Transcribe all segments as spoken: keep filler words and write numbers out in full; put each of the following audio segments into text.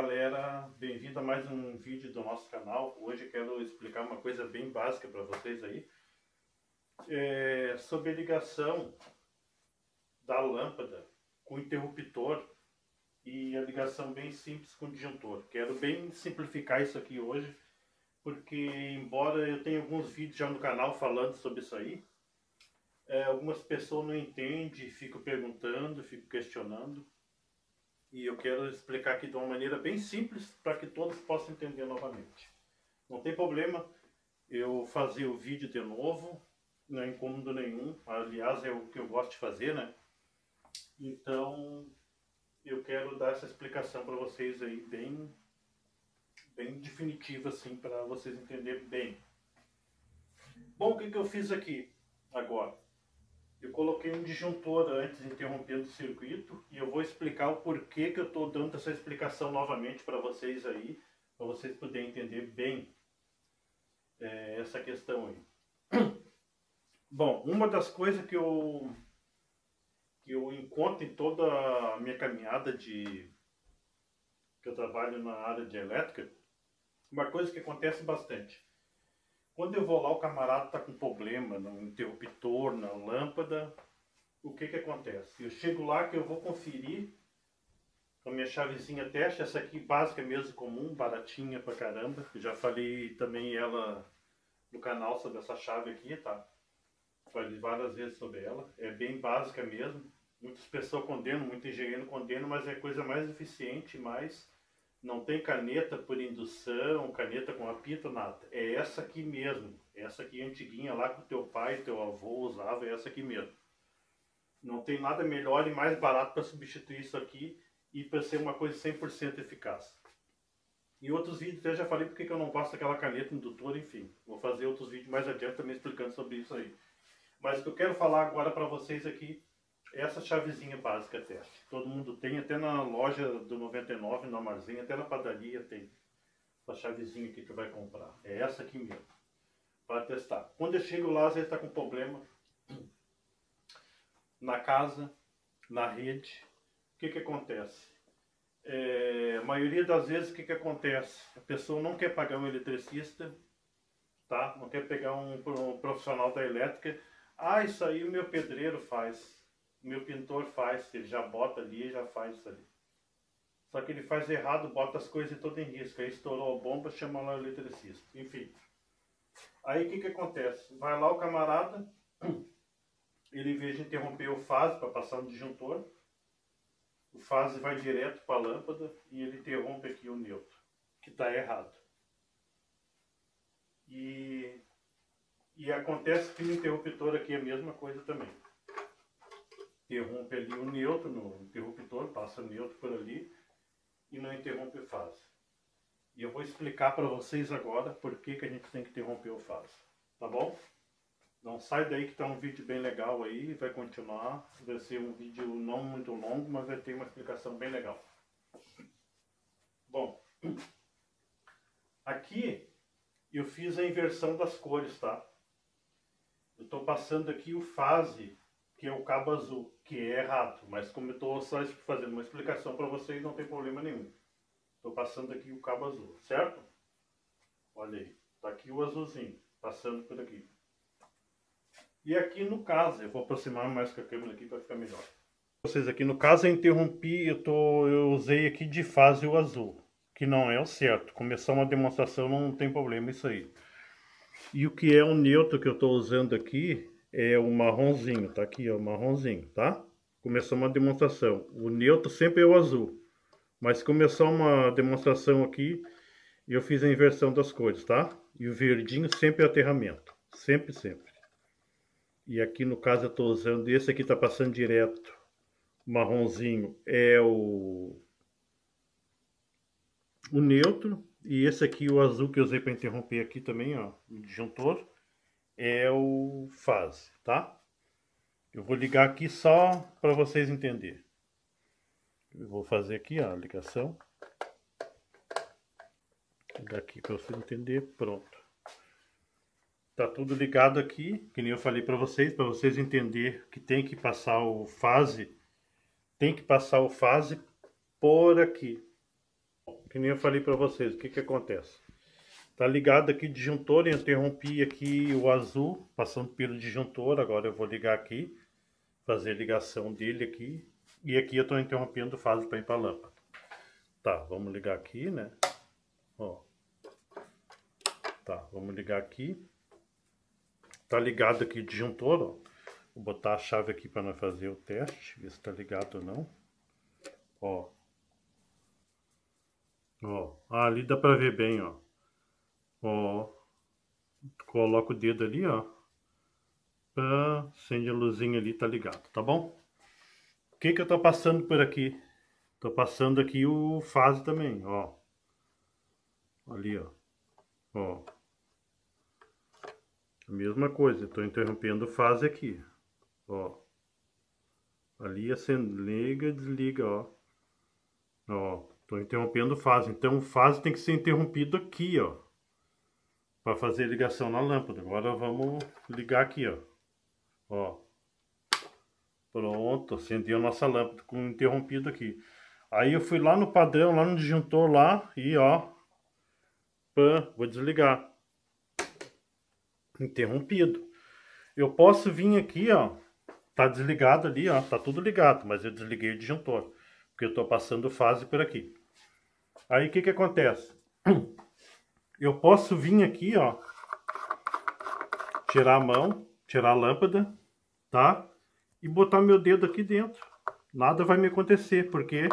galera, bem-vindo a mais um vídeo do nosso canal. Hoje eu quero explicar uma coisa bem básica para vocês aí, é sobre a ligação da lâmpada com o interruptor e a ligação bem simples com o disjuntor. Quero bem simplificar isso aqui hoje, porque embora eu tenha alguns vídeos já no canal falando sobre isso aí, é, algumas pessoas não entendem, ficam perguntando, ficam questionando. E eu quero explicar aqui de uma maneira bem simples para que todos possam entender novamente. Não tem problema eu fazer o vídeo de novo, não é incômodo nenhum. Aliás, é o que eu gosto de fazer, né? Então, eu quero dar essa explicação para vocês aí bem, bem definitiva, assim, para vocês entenderem bem. Bom, o que, que eu fiz aqui agora? Eu coloquei um disjuntor antes, interrompendo o circuito, e eu vou explicar o porquê que eu estou dando essa explicação novamente para vocês aí, para vocês poderem entender bem é, essa questão aí. Bom, uma das coisas que eu, que eu encontro em toda a minha caminhada de que eu trabalho na área de elétrica, uma coisa que acontece bastante. Quando eu vou lá, o camarada está com problema no interruptor, na lâmpada, o que que acontece? Eu chego lá que eu vou conferir com a minha chavezinha teste, essa aqui básica mesmo, comum, baratinha pra caramba. Eu já falei também ela no canal sobre essa chave aqui, tá? Falei várias vezes sobre ela, é bem básica mesmo. Muitas pessoas condenam, muito engenheiro condena, mas é a coisa mais eficiente, mais... Não tem caneta por indução, caneta com apito, nada. É essa aqui mesmo. Essa aqui antiguinha lá que o teu pai, teu avô usava, é essa aqui mesmo. Não tem nada melhor e mais barato para substituir isso aqui e para ser uma coisa cem por cento eficaz. Em outros vídeos eu já falei porque que eu não passo aquela caneta indutora, enfim. Vou fazer outros vídeos mais adiante também explicando sobre isso aí. Mas o que eu quero falar agora para vocês aqui, essa chavezinha básica teste. Todo mundo tem, até na loja do noventa e nove, no armazém, até na padaria tem essa chavezinha aqui que vai comprar. É essa aqui mesmo, para testar. Quando eu chego lá, às vezes está com problema na casa, na rede. O que que acontece? É, a maioria das vezes o que que acontece? A pessoa não quer pagar um eletricista, tá? Não quer pegar um, um profissional da elétrica. Ah, isso aí o meu pedreiro faz. O meu pintor faz, ele já bota ali e já faz isso ali. Só que ele faz errado, bota as coisas todas em risco. Aí estourou a bomba, chama lá o eletricista. Enfim. Aí o que que acontece? Vai lá o camarada, ele em vez de interromper o fase para passar no disjuntor, o fase vai direto para a lâmpada e ele interrompe aqui o neutro, que está errado. E, e acontece que no interruptor aqui é a mesma coisa também. Interrompe ali o neutro no interruptor, passa neutro por ali e não interrompe o fase. E eu vou explicar para vocês agora por que que a gente tem que interromper o fase, tá bom? Não sai daí que está um vídeo bem legal aí, vai continuar, vai ser um vídeo não muito longo, mas vai ter uma explicação bem legal. Bom, aqui eu fiz a inversão das cores, tá? Eu estou passando aqui o fase, que é o cabo azul, que é errado, mas como eu estou só fazendo uma explicação para vocês, não tem problema nenhum. Estou passando aqui o cabo azul, certo? Olha aí, está aqui o azulzinho, passando por aqui. E aqui no caso, eu vou aproximar mais com a câmera aqui para ficar melhor. Vocês aqui no caso eu interrompi, eu, tô, eu usei aqui de fase o azul, que não é o certo. Começar uma demonstração não tem problema isso aí. E o que é o neutro que eu estou usando aqui é o marronzinho, tá aqui ó, o marronzinho, tá? Começou uma demonstração. O neutro sempre é o azul, mas começou uma demonstração aqui e eu fiz a inversão das cores, tá? E o verdinho sempre é aterramento, sempre, sempre. E aqui no caso eu estou usando, esse aqui tá passando direto, o marronzinho é o, o neutro, e esse aqui, o azul que eu usei para interromper aqui também, ó, o disjuntor, é o fase, tá? Eu vou ligar aqui só para vocês entenderem. Eu vou fazer aqui ó, a ligação. Vou ligar aqui para vocês entenderem, pronto. Tá tudo ligado aqui, que nem eu falei para vocês, para vocês entenderem que tem que passar o fase, tem que passar o fase por aqui. que nem eu falei para vocês, o que que acontece? Tá ligado aqui o disjuntor, eu interrompi aqui o azul, passando pelo disjuntor, agora eu vou ligar aqui, fazer a ligação dele aqui, e aqui eu estou interrompendo fase para ir para a lâmpada. Tá, vamos ligar aqui, né? Ó. Tá, vamos ligar aqui. Tá ligado aqui o disjuntor, ó. Vou botar a chave aqui para nós fazer o teste, ver se tá ligado ou não. Ó. Ó, ah, ali dá para ver bem, ó. Ó, coloca o dedo ali, ó. Ah, acende a luzinha ali, tá ligado, tá bom? O que que eu tô passando por aqui? Tô passando aqui o fase também, ó. Ali, ó. Ó. A mesma coisa, tô interrompendo fase aqui. Ó. Ali acende, liga, desliga, ó. Ó, tô interrompendo fase. Então fase tem que ser interrompido aqui, ó. Para fazer ligação na lâmpada. Agora vamos ligar aqui, ó. Ó. Pronto, acendeu a nossa lâmpada com interrompido aqui. Aí eu fui lá no padrão, lá no disjuntor lá e ó. Pã, vou desligar. Interrompido. Eu posso vir aqui, ó. Tá desligado ali, ó. Tá tudo ligado, mas eu desliguei o disjuntor. Porque eu tô passando fase por aqui. Aí o que que acontece? Eu posso vir aqui, ó, tirar a mão, tirar a lâmpada, tá? E botar meu dedo aqui dentro. Nada vai me acontecer, porque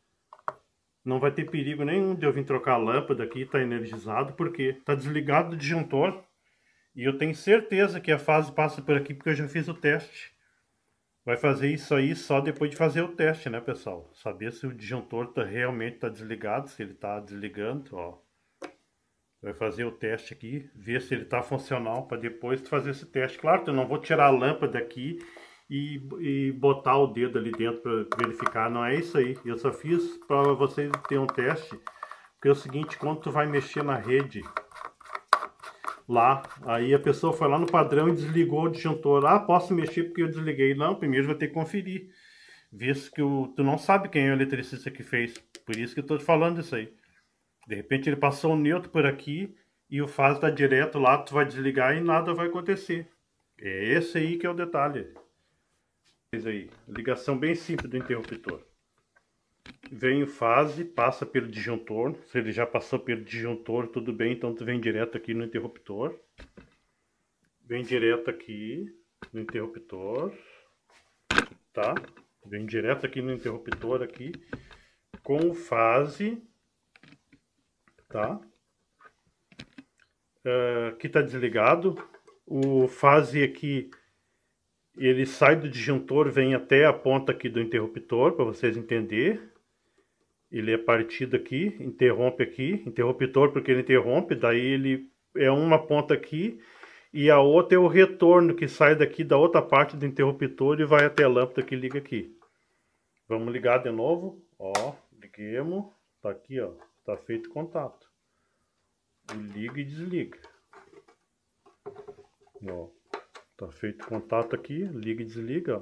não vai ter perigo nenhum de eu vir trocar a lâmpada aqui, tá energizado, porque tá desligado o disjuntor. E eu tenho certeza que a fase passa por aqui, porque eu já fiz o teste. Vai fazer isso aí só depois de fazer o teste, né, pessoal? Saber se o disjuntor tá, realmente tá desligado, se ele tá desligando, ó. Vai fazer o teste aqui, ver se ele está funcional para depois fazer esse teste. Claro que eu não vou tirar a lâmpada aqui e, e botar o dedo ali dentro para verificar. Não é isso aí. Eu só fiz para vocês terem um teste. Porque é o seguinte, quando tu vai mexer na rede lá, aí a pessoa foi lá no padrão e desligou o disjuntor. Ah, posso mexer porque eu desliguei. Não, primeiro vai ter que conferir. Visto que o, tu não sabe quem é o eletricista que fez. Por isso que eu estou te falando isso aí. De repente ele passou o neutro por aqui e o fase está direto lá, tu vai desligar e nada vai acontecer. É esse aí que é o detalhe. Aí, ligação bem simples do interruptor. Vem o fase, passa pelo disjuntor. Se ele já passou pelo disjuntor, tudo bem, então tu vem direto aqui no interruptor. Vem direto aqui no interruptor. Tá? Vem direto aqui no interruptor aqui com o fase. Tá? Uh, aqui tá desligado. O fase aqui, ele sai do disjuntor, vem até a ponta aqui do interruptor, para vocês entenderem. Ele é partido aqui, interrompe aqui, interruptor porque ele interrompe, daí ele é uma ponta aqui e a outra é o retorno que sai daqui da outra parte do interruptor e vai até a lâmpada que liga aqui. Vamos ligar de novo, ó, liguemos, tá aqui, ó. Tá feito contato. Liga e desliga. Ó, tá feito contato aqui, liga e desliga, ó.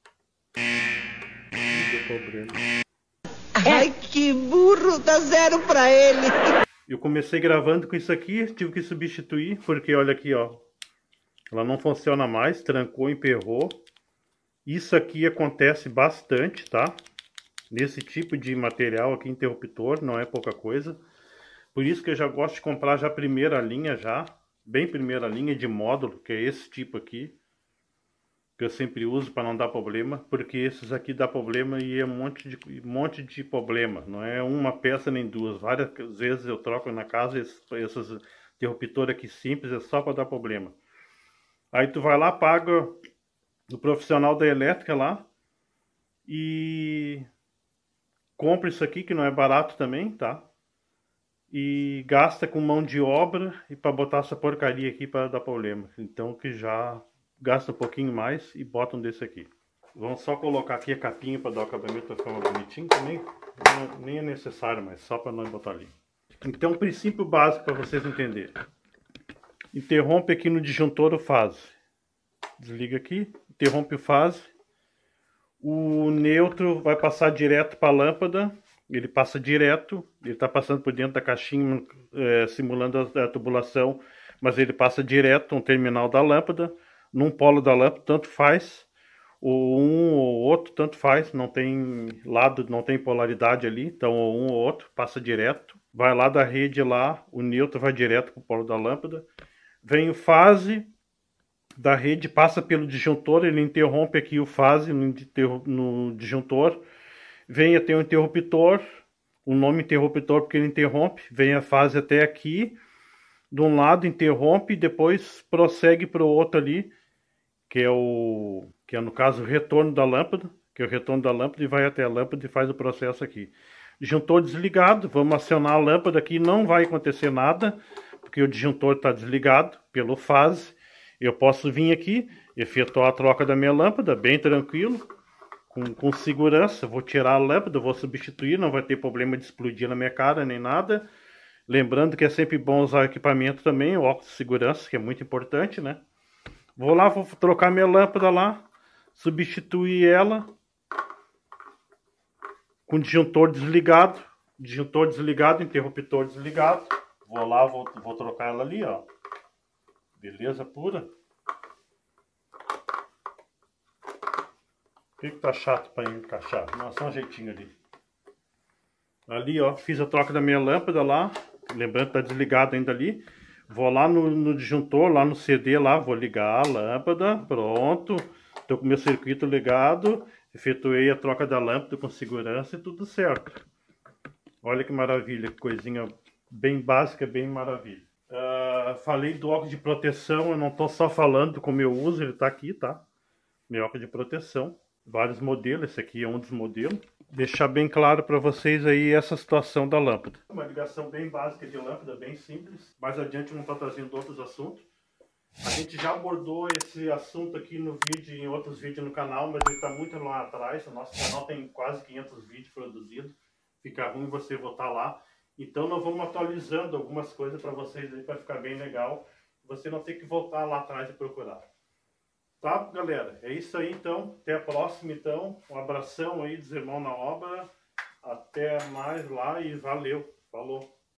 Não deu problema. Ai, que burro, dá zero pra ele. Eu comecei gravando com isso aqui, tive que substituir, porque olha aqui, ó. Ela não funciona mais, trancou, emperrou. Isso aqui acontece bastante, tá? Nesse tipo de material aqui, interruptor, não é pouca coisa. Por isso que eu já gosto de comprar já a primeira linha já, bem primeira linha de módulo, que é esse tipo aqui. Que eu sempre uso para não dar problema, porque esses aqui dá problema e é um monte de, um monte de problema. Não é uma peça nem duas, várias vezes eu troco na casa esses, esses interruptores aqui simples, é só para dar problema. Aí tu vai lá, paga o profissional da elétrica lá e compra isso aqui, que não é barato também, tá? E gasta com mão de obra e para botar essa porcaria aqui para dar problema. Então que já gasta um pouquinho mais e bota um desse aqui. Vamos só colocar aqui a capinha para dar o acabamento para ficar mais bonitinho também. Não, nem é necessário, mas só para nós botar ali. Então, princípio básico para vocês entenderem. Interrompe aqui no disjuntor o fase. Desliga aqui, interrompe o fase. O neutro vai passar direto para a lâmpada, ele passa direto, ele está passando por dentro da caixinha, é, simulando a, a tubulação, mas ele passa direto um terminal da lâmpada, num polo da lâmpada, tanto faz, ou um ou outro, tanto faz, não tem lado, não tem polaridade ali, então ou um ou outro, passa direto, vai lá da rede lá, o neutro vai direto para o polo da lâmpada, vem o fase da rede, passa pelo disjuntor, ele interrompe aqui o fase no, no disjuntor, vem até o interruptor, o nome interruptor porque ele interrompe, vem a fase até aqui, de um lado interrompe, depois prossegue para o outro ali, que é o que é no caso o retorno da lâmpada, que é o retorno da lâmpada e vai até a lâmpada e faz o processo aqui. Disjuntor desligado, vamos acionar a lâmpada aqui, não vai acontecer nada, porque o disjuntor está desligado pelo fase. Eu posso vir aqui, efetuar a troca da minha lâmpada, bem tranquilo, com, com segurança. Vou tirar a lâmpada, vou substituir, não vai ter problema de explodir na minha cara nem nada. Lembrando que é sempre bom usar o equipamento também, o óculos de segurança, que é muito importante, né? Vou lá, vou trocar minha lâmpada lá, substituir ela com disjuntor desligado, disjuntor desligado, interruptor desligado. Vou lá, vou, vou trocar ela ali, ó. Beleza pura. Por que que tá chato para encaixar? Não, só um jeitinho ali. Ali, ó, fiz a troca da minha lâmpada lá. Lembrando que tá desligado ainda ali. Vou lá no, no disjuntor, lá no C D, lá, vou ligar a lâmpada, pronto. Tô com meu circuito ligado, efetuei a troca da lâmpada com segurança e tudo certo. Olha que maravilha, que coisinha bem básica, bem maravilha. Uh, falei do óculos de proteção, eu não tô só falando como eu uso, ele tá aqui, tá? Meu óculos de proteção, vários modelos, esse aqui é um dos modelos. Deixar bem claro para vocês aí essa situação da lâmpada. Uma ligação bem básica de lâmpada, bem simples. Mais adiante eu vou estar trazendo outros assuntos. A gente já abordou esse assunto aqui no vídeo, em outros vídeos no canal, mas ele está muito lá atrás. O nosso canal tem quase quinhentos vídeos produzidos. Fica ruim você voltar lá. Então nós vamos atualizando algumas coisas para vocês aí, para ficar bem legal. Você não tem que voltar lá atrás e procurar. Tá, galera? É isso aí, então. Até a próxima, então. Um abração aí dos irmãos na obra. Até mais lá e valeu. Falou.